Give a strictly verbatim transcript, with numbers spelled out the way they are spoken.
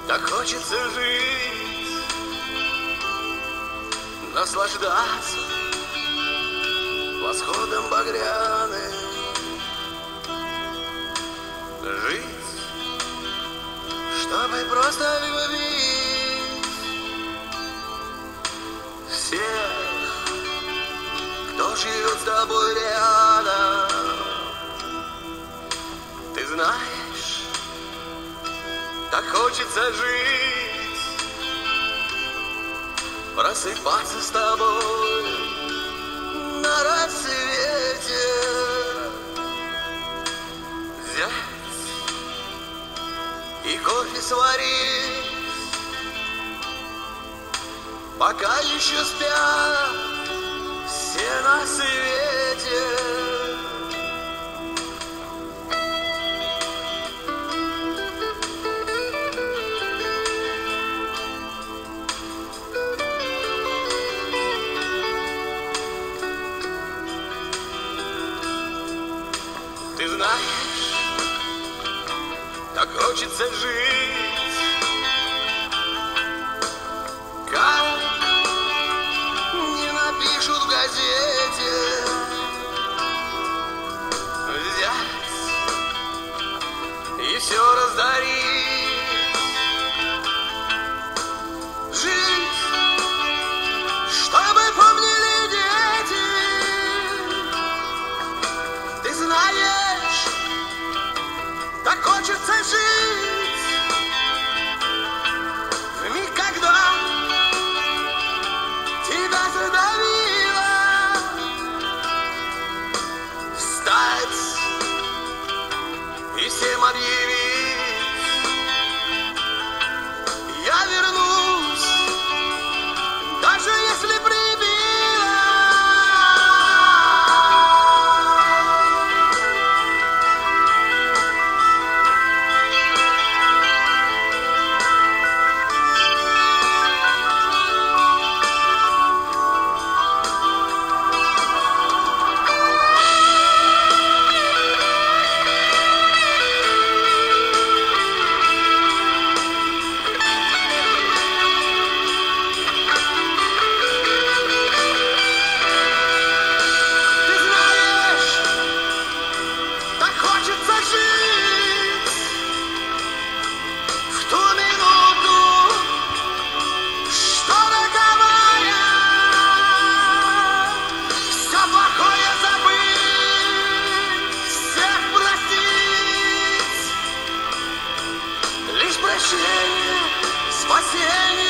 Так хочется жить, наслаждаться восходом багряным, жить, чтобы просто любить всех, кто живет с тобой рядом. Ты знаешь, так хочется жить, просыпаться с тобой на рассвете, взять и кофе сварить, пока еще спят все на свете. Ты знаешь, так хочется жить, как не напишут в газете, взять и все раздарить, жить, чтобы помнили дети. Ты знаешь, так хочется жить в миг, когда тебя задавило, встать и всем объявить: я вернусь, даже если прибило. Прощение, спасение.